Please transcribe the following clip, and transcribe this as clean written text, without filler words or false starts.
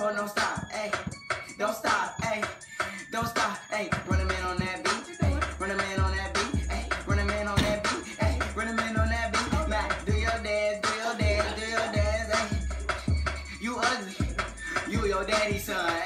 Oh, don't stop, hey. Don't stop, hey. Don't stop, hey. Run a man on that beat, hey. Run a man on that beat, hey. Run a man on that beat, hey. Run a man on that beat. Mac, do your dance, do your dance, do your dance, hey. You ugly, you your daddy's son.